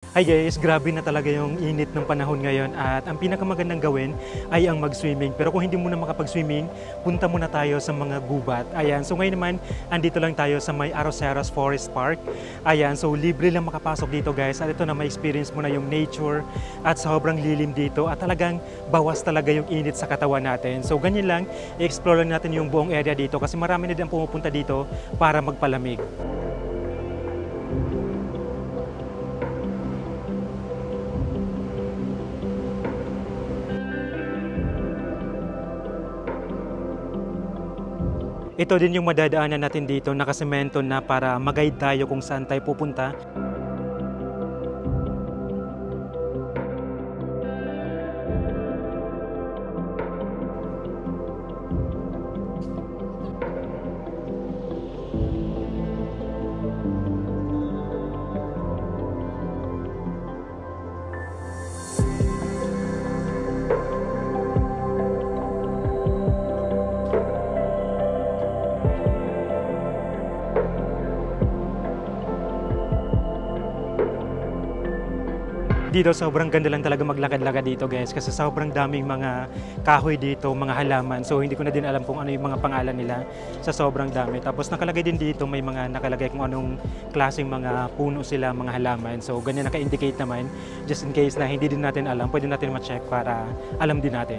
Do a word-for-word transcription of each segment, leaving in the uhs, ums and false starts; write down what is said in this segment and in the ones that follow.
Hi guys, grabe na talaga yung init ng panahon ngayon at ang pinakamagandang gawin ay ang mag-swimming. Pero kung hindi mo na makapag-swimming, punta muna tayo sa mga gubat. Ayan, so ngayon naman, andito lang tayo sa may Arroceras Forest Park. Ayan, so libre lang makapasok dito guys at ito na ma-experience mo na yung nature at sobrang lilim dito at talagang bawas talaga yung init sa katawan natin. So ganyan lang, i-explore lang natin yung buong area dito kasi marami na din pumupunta dito para magpalamig. Ito din yung madadaanan natin dito, nakasemento na para mag-guide tayo kung saan tayo pupunta. Dito sobrang ganda lang talaga maglakad-lakad dito guys kasi sobrang daming mga kahoy dito, mga halaman. So hindi ko na din alam kung ano yung mga pangalan nila sa sobrang dami. Tapos nakalagay din dito, may mga nakalagay kung anong klaseng mga puno sila, mga halaman. So ganyan naka-indicate naman just in case na hindi din natin alam, pwede natin ma-check para alam din natin.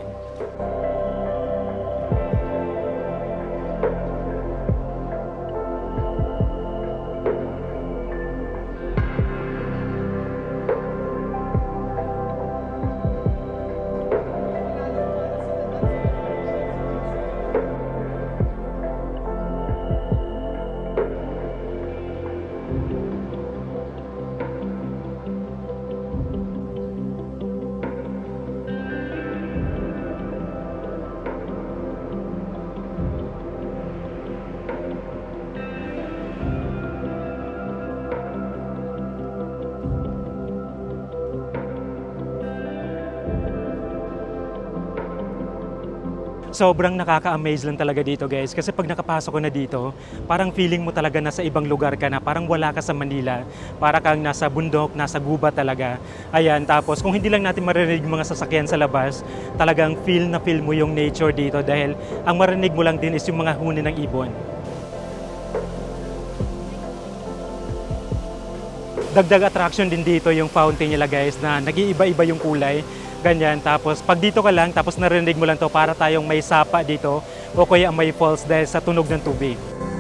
Sobrang nakaka-amaze lang talaga dito guys kasi pag nakapasok ko na dito, parang feeling mo talaga nasa ibang lugar ka na, parang wala ka sa Manila, para kang nasa bundok, nasa gubat talaga. Ayan, tapos kung hindi lang natin maririnig mga sasakyan sa labas, talagang feel na feel mo yung nature dito dahil ang marinig mo lang din is yung mga huni ng ibon. Dagdag attraction din dito yung fountain nila guys na nag-iiba-iba yung kulay. Ganyan, tapos pag dito ka lang, tapos narinig mo lang to para tayong may sapa dito o kaya may falls dahil sa tunog ng tubig.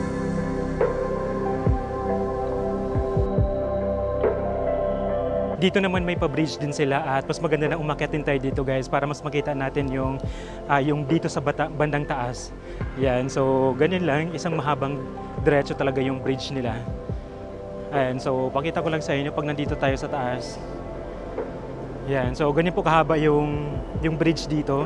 Dito naman may pa-bridge din sila at mas maganda na umakyat din tayo dito guys para mas makita natin yung, uh, yung dito sa bata, bandang taas. Yan, so ganyan lang, isang mahabang diretso talaga yung bridge nila. Ayan, so pakita ko lang sa inyo pag nandito tayo sa taas. Yan, so ganyan po kahaba yung, yung bridge dito.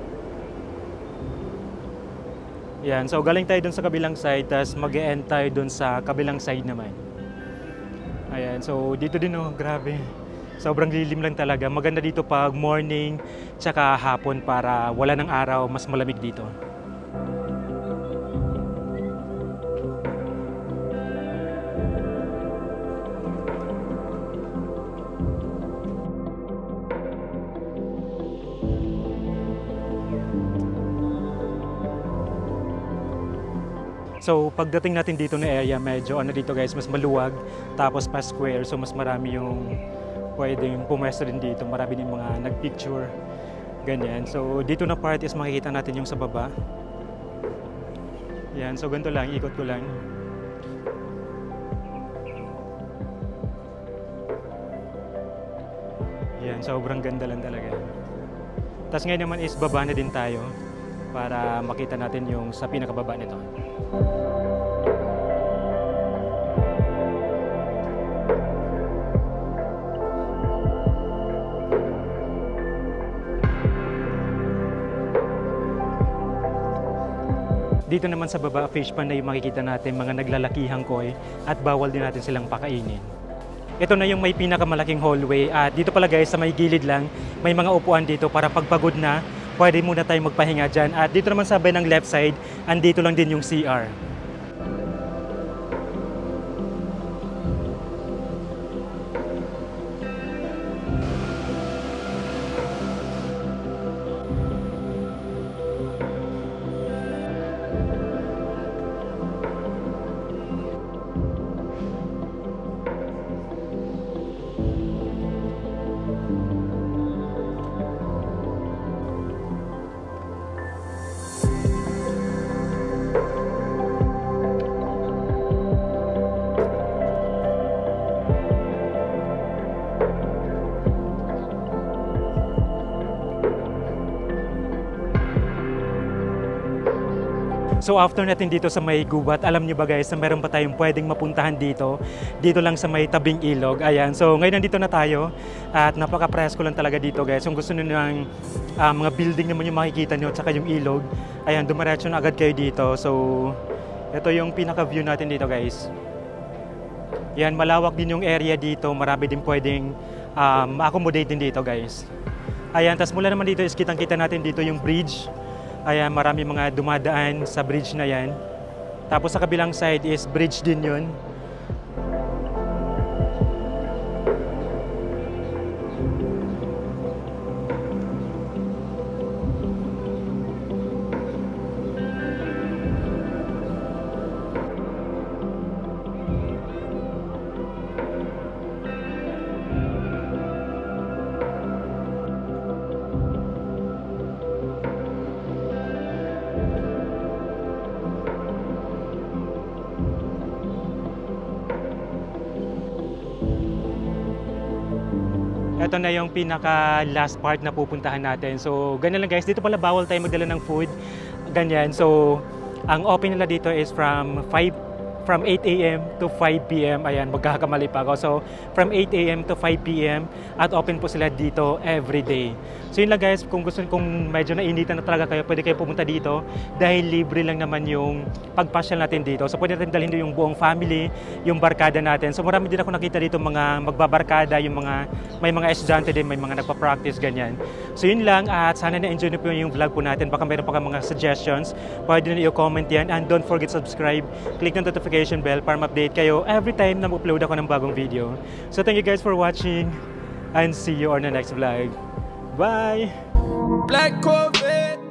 Yan, so galing tayo dun sa kabilang side, tapos mag-e-end tayo dun sa kabilang side naman. Ayan, so dito din oh, grabe. Sobrang lilim lang talaga. Maganda dito pag morning, tsaka hapon para wala ng araw, mas malamig dito. So pagdating natin dito na area, medyo ano dito guys, mas maluwag, tapos pa square, so mas marami yung pwedeng pumwesto din dito, marami din mga nagpicture, ganyan. So dito na part is makikita natin yung sa baba. Yan, so ganito lang, ikot ko lang. Yan, sobrang ganda lang talaga. Tapos ngayon naman is baba na din tayo para makita natin yung sa pinakababa nito. Dito naman sa baba, fish pond na yung makikita natin, mga naglalakihang koi at bawal din natin silang pakainin. Ito na yung may pinakamalaking hallway at dito pala guys sa may gilid lang, may mga upuan dito para pagpagod na, pwede muna tayong magpahinga dyan. At dito naman sa ng left side, andito lang din yung C R. So after natin dito sa may gubat, alam niyo ba guys na meron pa tayong pwedeng mapuntahan dito, dito lang sa may tabing ilog. Ayan, so ngayon nandito na tayo at napaka-presko lang talaga dito guys. Kung gusto niyo ng uh, mga building naman yung makikita niyo at saka yung ilog, ayan, dumiretso na agad kayo dito. So ito yung pinaka-view natin dito guys. Yan, malawak din yung area dito, marami din pwedeng um, accommodate din dito guys. Ayan, tas mula naman dito is kitang-kita natin dito yung bridge. Ayan, marami mga dumadaan sa bridge na yan. Tapos sa kabilang side is bridge din yun. Ito na yung pinaka last part na pupuntahan natin. So ganyan lang guys, dito pala bawal tayo magdala ng food. Ganyan. So ang open nila dito is from five from eight A M to five P M Ayan, magkakamali pa ako. So from eight A M to five P M at open po sila dito every day. So yun lang guys, kung gusto, kung medyo nainitan na talaga kayo, pwede kayo pumunta dito dahil libre lang naman yung pagpasyal natin dito. So pwede natin dalhin yung buong family, yung barkada natin. So marami din ako nakita dito mga magbabarkada, yung mga may mga estudyante din, may mga nagpa-practice ganyan. So yun lang at sana na-enjoy niyo po yung vlog po natin. Baka mayroon pa kang mga suggestions, pwede na i-comment yan and don't forget subscribe, click the notification bell para ma-update kayo every time na mag-upload ako ng bagong video. So thank you guys for watching and see you on the next vlog. Bye! Black Corvette.